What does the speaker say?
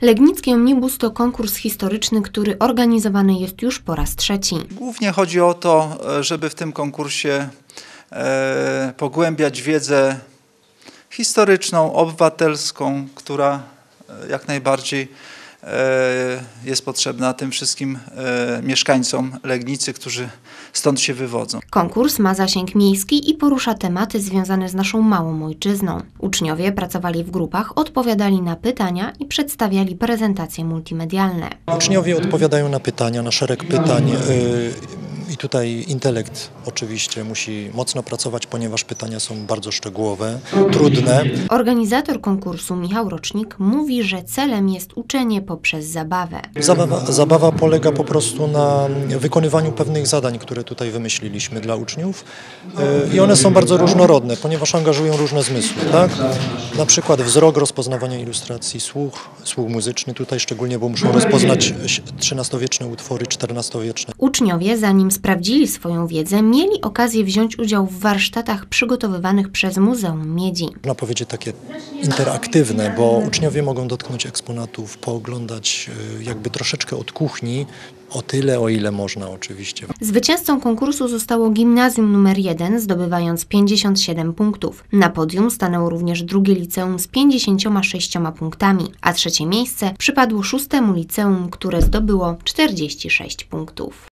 Legnicki Omnibus to konkurs historyczny, który organizowany jest już po raz trzeci. Głównie chodzi o to, żeby w tym konkursie pogłębiać wiedzę historyczną, obywatelską, która jak najbardziej jest potrzebna tym wszystkim mieszkańcom Legnicy, którzy stąd się wywodzą. Konkurs ma zasięg miejski i porusza tematy związane z naszą małą ojczyzną. Uczniowie pracowali w grupach, odpowiadali na pytania i przedstawiali prezentacje multimedialne. Uczniowie odpowiadają na pytania, na szereg pytań. I tutaj intelekt oczywiście musi mocno pracować, ponieważ pytania są bardzo szczegółowe, trudne. Organizator konkursu Michał Rocznik mówi, że celem jest uczenie poprzez zabawę. Zabawa polega po prostu na wykonywaniu pewnych zadań, które tutaj wymyśliliśmy dla uczniów i one są bardzo różnorodne, ponieważ angażują różne zmysły, tak? Na przykład wzrok, rozpoznawanie ilustracji, słuch muzyczny tutaj szczególnie, bo muszą rozpoznać XIII-wieczne utwory, XIV-wieczne. Uczniowie, zanim sprawdzili swoją wiedzę, mieli okazję wziąć udział w warsztatach przygotowywanych przez Muzeum Miedzi. Można powiedzieć takie interaktywne, bo uczniowie mogą dotknąć eksponatów, pooglądać jakby troszeczkę od kuchni, o tyle, o ile można oczywiście. Zwycięzcą konkursu zostało Gimnazjum nr 1, zdobywając 57 punktów. Na podium stanęło również drugie liceum z 56 punktami, a trzecie miejsce przypadło szóstemu liceum, które zdobyło 46 punktów.